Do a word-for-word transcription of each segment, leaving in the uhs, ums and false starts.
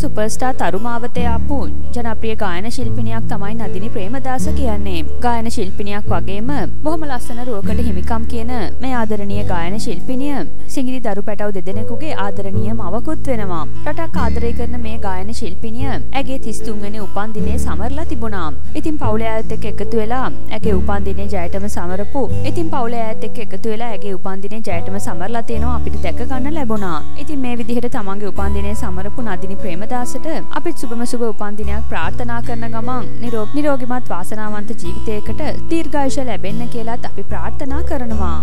Superstar තරුමාවතේ ආපු ජනප්‍රිය ගායන ශිල්පිනියක් තමයි නදිනි ප්‍රේමදාස කියන්නේ. ගායන ශිල්පිනියක් වගේම බොහොම ලස්සන රුවකට හිමිකම් කියන මේ ආදරණීය ගායන ශිල්පිනිය සිංගිලි දරු පැටව දෙදෙනෙකුගේ ආදරණීය මවකුත් වෙනවා. රටක් ආදරය කරන මේ ගායන ශිල්පිනිය ඇගේ තිස් තුන් වෙනි උපන්දිනය සමරලා තිබුණා. ඉතින් පවුලේ අයත් එක්ක එකතු වෙලා ඇගේ උපන්දිනය ජයටම සමරපු. ඉතින් පවුලේ අයත් එක්ක එකතු වෙලා ඇගේ උපන්දිනය ජයටම සමරලා තියෙනවා අපිට දැක ගන්න ලැබුණා. ඉතින් මේ විදිහට තමන්ගේ උපන්දිනය සමරපු නදිනි ප්‍රේමදාසට අපිත් සුබම සුබ උපන්දිනයක් ප්‍රාර්ථනා කරන ගමන් නිරෝගීමත් වාසනාවන්ත ජීවිතයකට දීර්ඝායුෂ ලැබෙන්න කියලාත් අපි ප්‍රාර්ථනා කරනවා.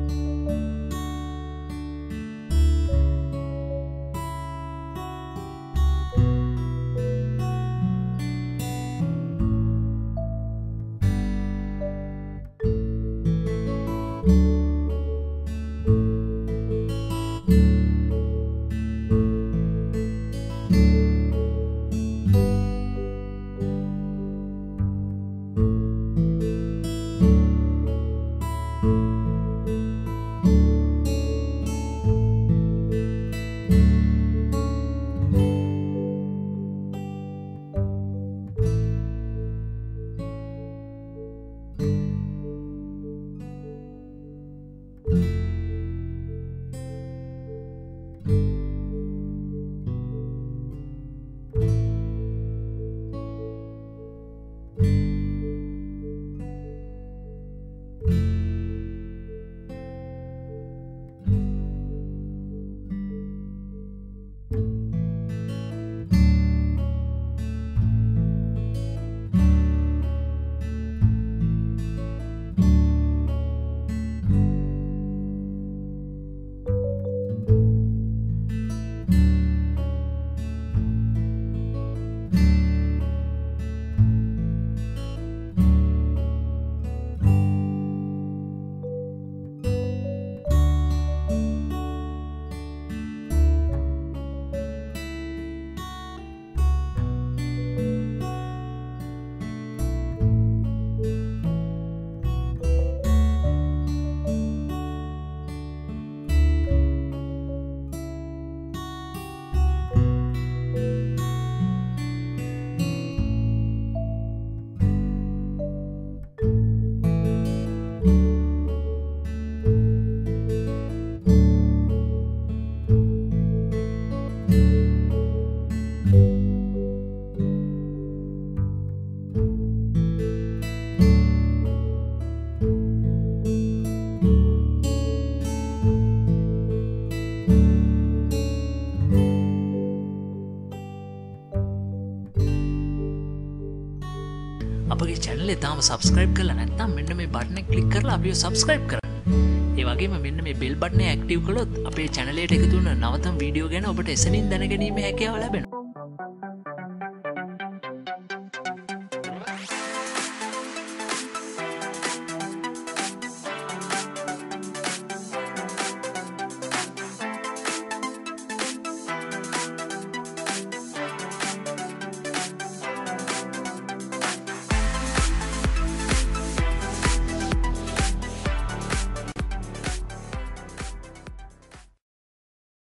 අපගේ channel එක තාම subscribe කරලා නැත්නම් මෙන්න මේ button එක click කරලා අපිව subscribe කරන්න. ඒ වගේම මෙන්න මේ bell button එක active කළොත් අපේ channel එකට එකතු වෙන නවතම වීඩියෝ ගැන ඔබට එසනින් දැනගැනීමේ හැකියාව ලැබෙනවා.